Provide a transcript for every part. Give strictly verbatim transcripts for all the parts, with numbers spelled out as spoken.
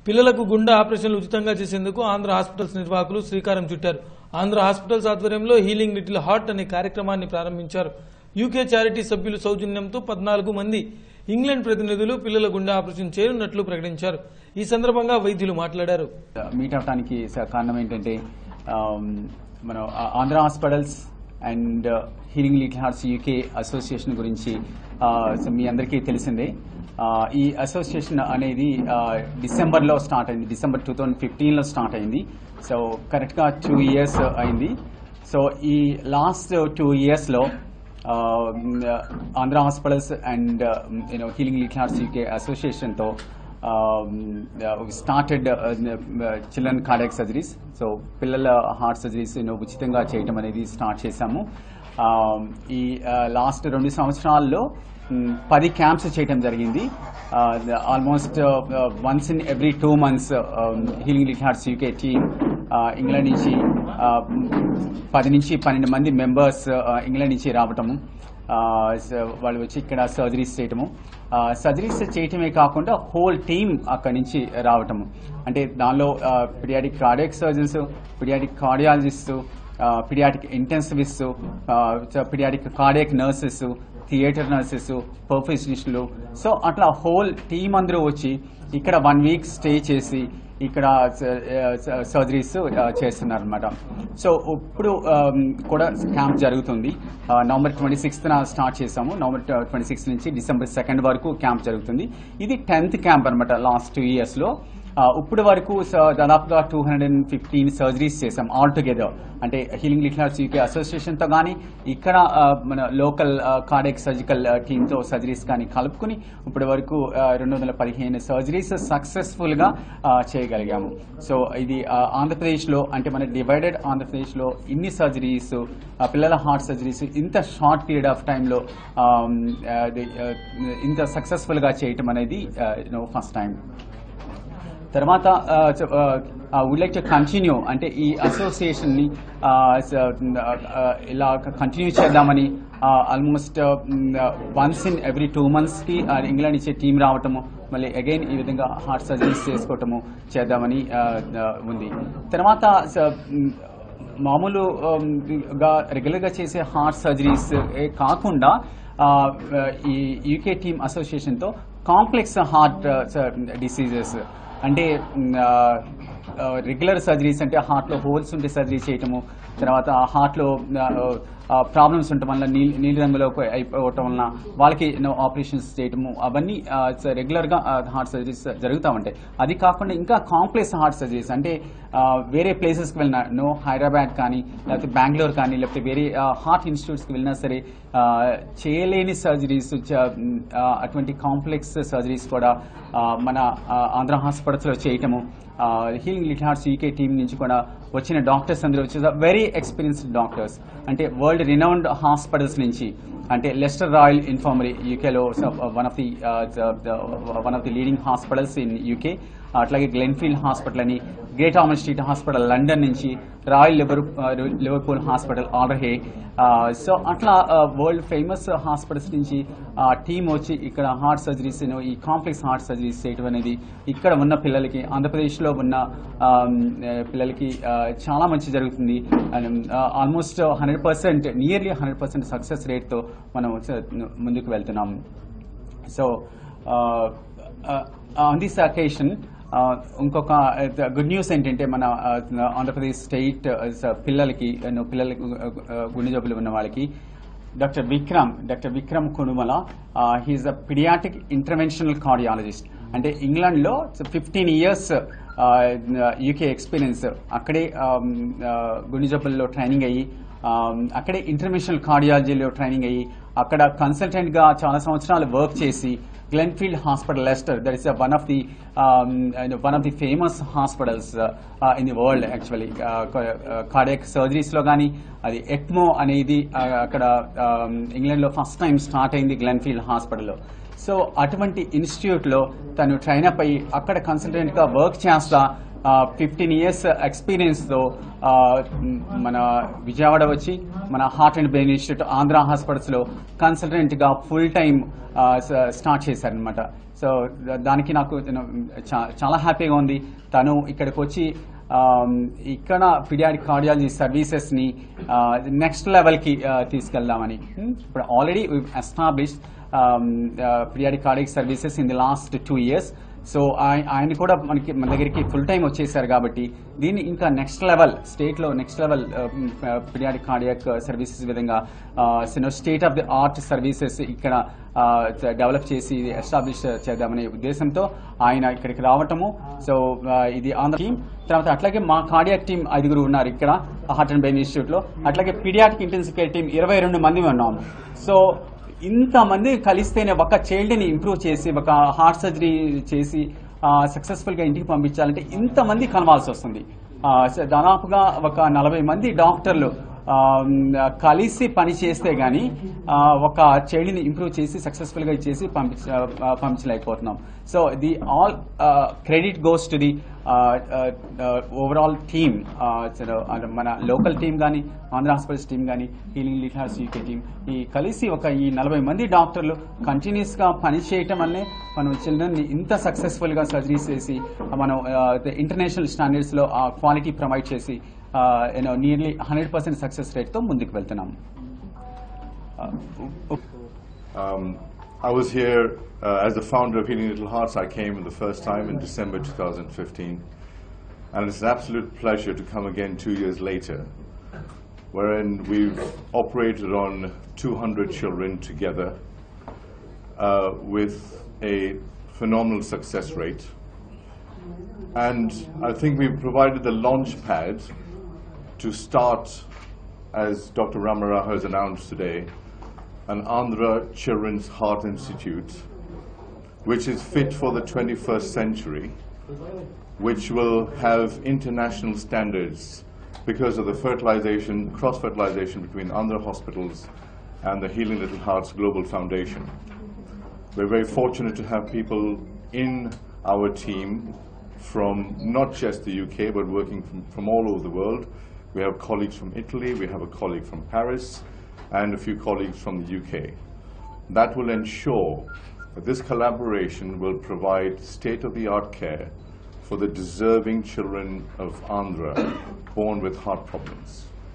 పిల్లలకు గుండె ఆపరేషన్లు ఉచితంగా చేసేందుకు ఆంధ్ర హాస్పిటల్స్ నిర్వాహకులు శ్రీకారం చుట్టారు. ఆంధ్ర హాస్పిటల్స్ ఆధ్వర్యంలో హీలింగ్ లిటిల్ హార్ట్ అనే కార్యక్రమాన్ని ప్రారంభించారు. యూకే చారిటీ సభ్యులు సౌజన్యంతో పద్నాలుగు మంది ఇంగ్లాండ్ ప్రతినిధులు పిల్లల గుండె ఆపరేషన్ చేయనున్నట్లు ప్రకటించారు. ఈ సందర్భంగా వైద్యులు మాట్లాడారు. మీట్ అవడానికి కారణం ఏంటంటే మన Andhra hospitals and healing little hearts UK association గురించి మీ అందరికీ తెలిసిందే. ఈ అసోసియేషన్ అనేది డిసెంబర్లో స్టార్ట్ అయింది. డిసెంబర్ టూ థౌజండ్ ఫిఫ్టీన్లో స్టార్ట్ అయింది. సో కరెక్ట్గా టూ ఇయర్స్ అయింది. సో ఈ లాస్ట్ టూ ఇయర్స్లో Andhra hospitals and you know healing little hearts UK అసోసియేషన్తో started children cardiac surgeries. So పిల్లల హార్ట్ సర్జరీస్ ఉచితంగా చేయటం అనేది స్టార్ట్ చేశాము. ఈ లాస్ట్ రెండు సంవత్సరాల్లో పది క్యాంప్స్ చేయడం జరిగింది. Almost once in every two months healing little hearts UK team England నుంచి పది నుంచి పన్నెండు మంది మెంబర్స్ ఇంగ్లాండ్ నుంచి రావటము, వాళ్ళు వచ్చి ఇక్కడ సర్జరీస్ చేయటము. సర్జరీస్ చేయటమే కాకుండా హోల్ టీమ్ అక్కడి నుంచి రావటము. అంటే దానిలో paediatric cardiac surgeons, paediatric cardiologist, paediatric intensivist, paediatric cardiac nurses, theatre nurses, పర్ఫెషనిస్టులు. సో అట్లా హోల్ టీమ్ అందరూ వచ్చి ఇక్కడ వన్ వీక్ స్టే చేసి ఇక్కడ సర్జరీస్ చేస్తున్నారు అనమాట. సో ఇప్పుడు కూడా క్యాంప్ జరుగుతుంది. నవంబర్ ట్వంటీ సిక్స్త్న స్టార్ట్ చేసాము. నవంబర్ ట్వంటీ సిక్స్త్ నుంచి డిసెంబర్ సెకండ్ వరకు క్యాంప్ జరుగుతుంది. ఇది టెన్త్ క్యాంప్ అనమాట లాస్ట్ టూ ఇయర్స్లో. ఇప్పుడు వరకు దాదాపుగా two hundred and fifteen surgeries చేసాం ఆల్ టుగెదర్. అంటే హీలింగ్ లిటిల్ హార్ట్స్ యూకే అసోసియేషన్తో కానీ ఇక్కడ మన లోకల్ కార్డియాక్ సర్జికల్ టీమ్తో సర్జరీస్ కానీ కలుపుకుని ఇప్పటి వరకు రెండు వందల పదిహేను సర్జరీస్ సక్సెస్ఫుల్గా చేయగలిగాము. సో ఇది ఆంధ్రప్రదేశ్లో, అంటే మన డివైడెడ్ ఆంధ్రప్రదేశ్లో ఇన్ని సర్జరీస్, పిల్లల హార్ట్ సర్జరీస్ ఇంత షార్ట్ పీరియడ్ ఆఫ్ టైంలో ఇంత సక్సెస్ఫుల్గా చేయటం అనేది ఫస్ట్ టైం. తర్వాత వుడ్ లైక్ టు కంటిన్యూ, అంటే ఈ అసోసియేషన్ని ఇలా కంటిన్యూ చేద్దామని almost once in every two మంత్స్కి ఇంగ్లాండ్ ఇచ్చే టీం రావటము, మళ్ళీ అగైన్ ఈ విధంగా హార్ట్ సర్జరీస్ చేసుకోవటము చేద్దామని ఉంది. తర్వాత మామూలుగా రెగ్యులర్గా చేసే హార్ట్ సర్జరీస్ కాకుండా ఈ యూకే టీమ్ అసోసియేషన్తో కాంప్లెక్స్ హార్ట్ డిసీజెస్, అంటే రెగ్యులర్ సర్జరీస్ అంటే హార్ట్లో హోల్స్ ఉంటే సర్జరీ చేయటము, తర్వాత హార్ట్లో ప్రాబ్లమ్స్ ఉండటం వల్ల నీ నీలి రంగులో అయిపోవటం వలన వాళ్ళకి ఆపరేషన్స్ చేయటము, అవన్నీ రెగ్యులర్గా హార్ట్ సర్జరీస్ జరుగుతూ ఉంటాయి. అది కాకుండా ఇంకా కాంప్లెక్స్ హార్ట్ సర్జరీస్ అంటే వేరే ప్లేసెస్కి వెళ్ళినా, నో హైదరాబాద్ కానీ లేకపోతే బెంగళూరు కానీ లేకపోతే వేరే హార్ట్ ఇన్స్టిట్యూట్స్కి వెళ్ళినా సరే చేయలేని సర్జరీస్, అటువంటి కాంప్లెక్స్ సర్జరీస్ కూడా మన ఆంధ్ర హాస్పిటల్స్లో చేయటము. Healing little hearts UK team నుంచి కూడా వచ్చిన డాక్టర్స్ అందరూ వచ్చేసి వెరీ ఎక్స్పీరియన్స్డ్ డాక్టర్స్, అంటే వరల్డ్ రినౌండ్ హాస్పిటల్స్ నుంచి, అంటే లెస్టర్ రాయల్ ఇన్ఫర్మరీ యూకేలో one of the one of the leading hospitals in UK, అట్లాగే గ్లెన్ఫీల్డ్ హాస్పిటల్ అని, Great Ormond Street hospital London నుంచి, రాయల్ లివర్ లివర్పూల్ హాస్పిటల్ ఆర్డర్హే. సో అట్లా world famous hospitals నుంచి team వచ్చి ఇక్కడ హార్ట్ సర్జరీస్, ఈ కాంప్లెక్స్ హార్ట్ సర్జరీస్ చేయడం అనేది ఇక్కడ ఉన్న పిల్లలకి, ఆంధ్రప్రదేశ్లో ఉన్న పిల్లలకి చాలా మంచి జరుగుతుంది. Almost hundred percent nearly hundred percent success రేట్తో మనం ముందుకు వెళ్తున్నాము. సో ఆన్ దిస్ అకేషన్ ఇంకొక గుడ్ న్యూస్ ఏంటంటే మన ఆంధ్రప్రదేశ్ స్టేట్ పిల్లలకి పిల్లలకి గుండె జబ్బులు ఉన్న వాళ్ళకి doctor Vikram doctor Vikram Kunumala, he is a paediatric interventional cardiologist. అంటే ఇంగ్లాండ్లో ఫిఫ్టీన్ ఇయర్స్ యూకే ఎక్స్పీరియన్స్, అక్కడే గుండె జబ్బుల్లో ట్రైనింగ్ అయ్యి, అక్కడే ఇంటర్వెన్షనల్ కార్డియాలజీలో ట్రైనింగ్ అయ్యి, అక్కడ కన్సల్టెంట్గా చాలా సంవత్సరాలు వర్క్ చేసి Glenfield hospital Leicester, that is one of the one of the famous hospitals in the world. Actually cardiac సర్జరీస్లో కానీ అది ఎక్మో అనేది అక్కడ ఇంగ్లాండ్లో ఫస్ట్ టైం స్టార్ట్ అయింది గ్లెన్ఫీల్డ్ హాస్పిటల్లో. సో అటువంటి ఇన్స్టిట్యూట్లో తను ట్రైన్ అప్ అయ్యి అక్కడ కన్సల్టెంట్గా వర్క్ చేస్తా ఫిఫ్టీన్ ఇయర్స్ ఎక్స్పీరియన్స్తో మన విజయవాడ వచ్చి మన heart and brain institute Andhra హాస్పిటల్స్లో కన్సల్టెంట్గా ఫుల్ టైం స్టార్ట్ చేశారనమాట. సో దానికి నాకు చాలా హ్యాపీగా ఉంది. తను ఇక్కడికి వచ్చి ఇక్కడ పీడియాట్రిక్ కార్డియాలజీ సర్వీసెస్ని నెక్స్ట్ లెవెల్కి తీసుకెళ్దామని. ఇప్పుడు already established paediatric cardiac services in the last two years. So ఆయన కూడా మనకి మన దగ్గరికి ఫుల్ టైం వచ్చేసారు కాబట్టి దీన్ని ఇంకా నెక్స్ట్ లెవెల్ స్టేట్లో next level paediatric cardiac services విధంగా state of the art services ఇక్కడ డెవలప్ చేసి ఎస్టాబ్లిష్ చేద్దామనే ఉద్దేశంతో ఆయన ఇక్కడికి రావటము. సో ఇది ఆంధ్ర టీం. తర్వాత అట్లాగే మా కార్డియాక్ టీం ఐదుగురు ఉన్నారు ఇక్కడ హార్ట్ అండ్ బ్రెయిన్ ఇన్స్టిట్యూట్లో. అట్లాగే పీడియాట్రిక్ ఇంటెన్సివ్ కేర్ టీం ఇరవై రెండు మంది ఉన్నాము. సో ఇంతమంది కలిస్తేనే ఒక చైల్డ్ని ఇంప్రూవ్ చేసి ఒక హార్ట్ సర్జరీ చేసి సక్సెస్ఫుల్గా ఇంటికి పంపించాలంటే ఇంతమంది కలవాల్సి వస్తుంది. దాదాపుగా ఒక నలభై మంది డాక్టర్లు కలిసి పని చేస్తే గానీ ఒక చైల్డ్ని ఇంప్రూవ్ చేసి సక్సెస్ఫుల్గా చేసి పంపించ పంపించలేకపోతున్నాం. So the all credit goes to the overall team. మన లోకల్ టీం కానీ ఆంధ్ర హాస్పిటల్స్ టీం కానీ healing little hearts UK team ఈ కలిసి ఒక ఈ నలభై మంది డాక్టర్లు కంటిన్యూస్గా పని చేయటం వల్లే మనం చిల్డ్రన్ని ఇంత సక్సెస్ఫుల్గా సర్జరీస్ చేసి మనం ఇంటర్నేషనల్ స్టాండర్డ్స్లో ఆ క్వాలిటీ ప్రొవైడ్ చేసి you know nearly hundred percent success రేట్తో ముందుకు వెళ్తున్నాం. I was here uh, as the founder of Healing Little Hearts. I came the first time in December two thousand fifteen, and it's an absolute pleasure to come again two years later, wherein we've operated on two hundred children together uh, with a phenomenal success rate. And I think we've provided the launch pad to start, as Doctor Ramarao has announced today, an Andhra Children's Heart Institute, which is fit for the twenty-first century, which will have international standards because of the fertilization, cross-fertilization between Andhra hospitals and the Healing Little Hearts Global Foundation. We're very fortunate to have people in our team from not just the U K, but working from, from all over the world. We have colleagues from Italy, we have a colleague from Paris, and a few colleagues from the U K. That will ensure that this collaboration will provide state-of-the-art care for the deserving children of Andhra born with heart problems.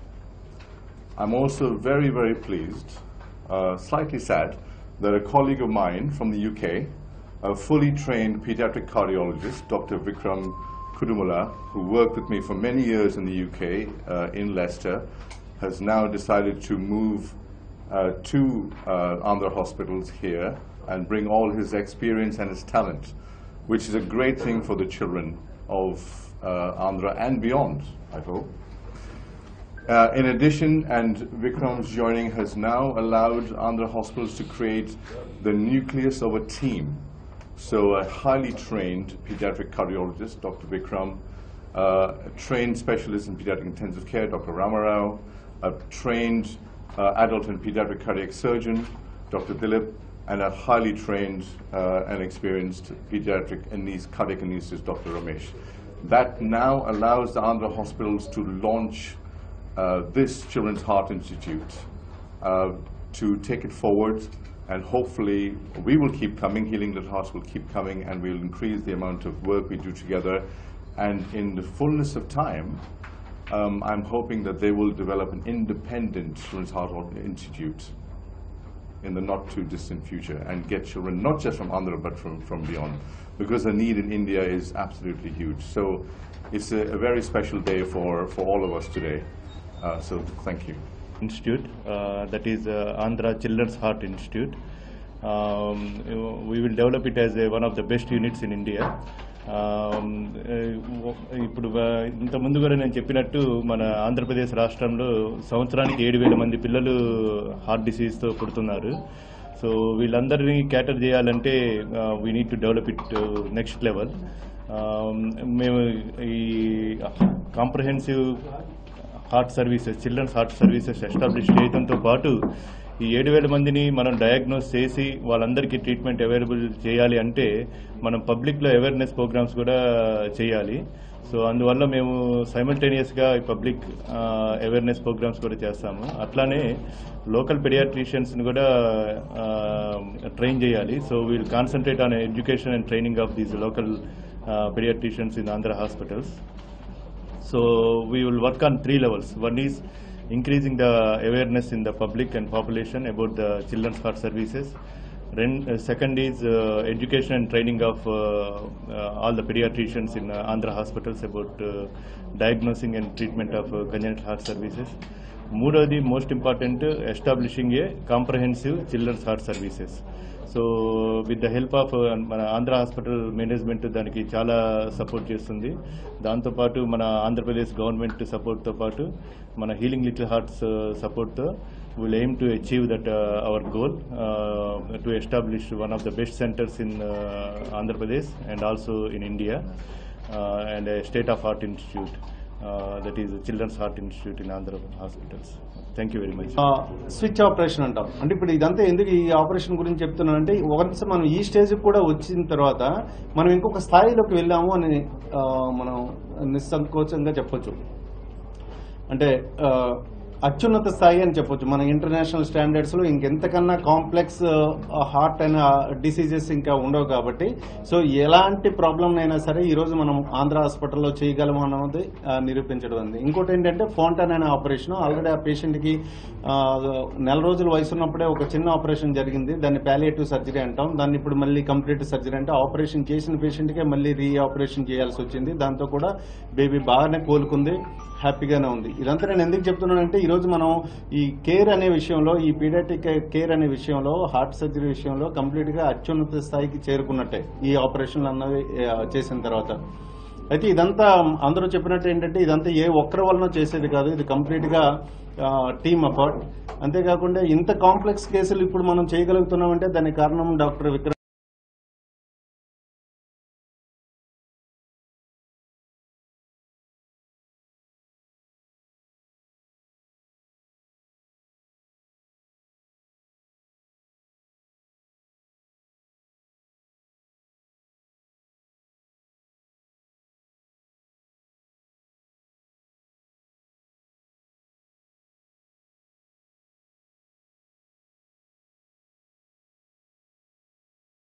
I'm also very, very pleased, uh, slightly sad, that a colleague of mine from the U K, a fully trained pediatric cardiologist, Doctor Vikram Kudumula, who worked with me for many years in the U K, uh, in Leicester, has now decided to move uh, to uh, Andhra hospitals here and bring all his experience and his talent, which is a great thing for the children of uh, Andhra and beyond, I hope. Uh, in addition, and Vikram's joining has now allowed Andhra hospitals to create the nucleus of a team. So a highly trained pediatric cardiologist, Doctor Vikram, uh, a trained specialist in pediatric intensive care, Doctor Ramarao, a trained uh, adult and pediatric cardiac surgeon, Doctor Dilip, and a highly trained uh, and experienced pediatric anest- cardiac anesthetist, Doctor Ramesh. That now allows the Andhra hospitals to launch uh, this Children's Heart Institute, uh, to take it forward, and hopefully we will keep coming, Healing Little Hearts will keep coming, and we'll increase the amount of work we do together. And in the fullness of time, um, I'm hoping that they will develop an independent Children's Heart Institute in the not too distant future and get children not just from Andhra but from, from beyond, because the need in India is absolutely huge. So it's a, a very special day for, for all of us today. Uh, so thank you. Institute, uh, that is uh, Andhra Children's Heart Institute. Um, we will develop it as a, one of the best units in India. ఇప్పుడు ఇంత ముందు కూడా నేను చెప్పినట్టు మన ఆంధ్రప్రదేశ్ రాష్ట్రంలో సంవత్సరానికి ఏడు వేల మంది పిల్లలు హార్ట్ డిసీజ్తో పుడుతున్నారు. సో వీళ్ళందరినీ క్యాటర్ చేయాలంటే we need to develop it next level. మేము ఈ comprehensive heart services, children's heart services establish చేయడంతో పాటు ఈ ఏడు వేల మందిని మనం డయాగ్నోస్ చేసి వాళ్ళందరికీ ట్రీట్మెంట్ అవైలబుల్ చేయాలి అంటే మనం పబ్లిక్లో అవేర్నెస్ ప్రోగ్రామ్స్ కూడా చేయాలి. సో అందువల్ల మేము సైమల్టేనియస్గా ఈ పబ్లిక్ అవేర్నెస్ ప్రోగ్రామ్స్ కూడా చేస్తాము. అట్లానే లోకల్ పెడియాట్రిషియన్స్ని కూడా ట్రైన్ చేయాలి. So we'll concentrate on education and training of these local paediatricians in Andhra hospitals. So we will work on three levels. One is increasing the awareness in the public and population about the children's heart services. Then, uh, second is uh, education and training of uh, uh, all the pediatricians in uh, Andhra hospitals about uh, diagnosing and treatment of uh, congenital heart services. Moodadi, most important, uh, establishing a comprehensive children's heart services. So with the help of మన Andhra hospital management దానికి చాలా support చేస్తుంది. దాంతోపాటు మన Andhra Pradesh government సపోర్ట్తో పాటు మన healing little hearts సపోర్ట్తో will aim to achieve that our goal to establish one of the best centres in Andhra Pradesh and also in India and state of heart institute that is children's heart institute in Andhra hospitals. Thank you very much. Switch operation అంటాం. అంటే ఇప్పుడు ఇదంతా ఎందుకు ఈ operation గురించి చెప్తున్నానంటే once మనం ఈ స్టేజ్ కూడా వచ్చిన తర్వాత మనం ఇంకొక స్థాయిలోకి వెళ్ళాము అని మనం నిస్సంకోచంగా చెప్పొచ్చు. అంటే అత్యున్నత స్థాయి అని చెప్పొచ్చు. మన ఇంటర్నేషనల్ స్టాండర్డ్స్ లో ఇంకెంతకన్నా కాంప్లెక్స్ హార్ట్ అయిన డిసీజెస్ ఇంకా ఉండవు కాబట్టి సో ఎలాంటి ప్రాబ్లం అయినా సరే ఈ రోజు మనం ఆంధ్ర హాస్పిటల్లో చేయగలము అన్నది నిరూపించడం ఉంది. ఇంకోటి ఏంటంటే ఫౌంటైన్ అనే ఆపరేషన్ ఆల్రెడీ ఆ పేషెంట్ కి నెల రోజుల వయసు ఉన్నప్పుడే ఒక చిన్న ఆపరేషన్ జరిగింది. దాన్ని పాలియేటివ్ సర్జరీ అంటాం. దాన్ని ఇప్పుడు మళ్ళీ కంప్లీట్ సర్జరీ అంటే ఆపరేషన్ చేసిన పేషెంట్ కే మళ్ళీ రీ ఆపరేషన్ చేయాల్సి వచ్చింది. దాంతో కూడా బేబీ బాగానే కోలుకుంది, హ్యాపీగానే ఉంది. ఇదంతా నేను ఎందుకు చెప్తున్నానంటే ఈరోజు మనం ఈ కేర్ అనే విషయంలో ఈ పీడియాట్రిక్ కేర్ అనే విషయంలో హార్ట్ సర్జరీ విషయంలో కంప్లీట్ గా అత్యున్నత స్థాయికి చేరుకున్నట్టే ఈ ఆపరేషన్లు అన్నవి చేసిన తర్వాత. అయితే ఇదంతా అందరూ చెప్పినట్టు ఏంటంటే ఇదంతా ఏ ఒక్కరి వలన చేసేది కాదు, ఇది కంప్లీట్ గా టీమ్ అపార్ట్. అంతేకాకుండా ఇంత కాంప్లెక్స్ కేసులు ఇప్పుడు మనం చేయగలుగుతున్నామంటే దానికి కారణం డాక్టర్ విక్రమ్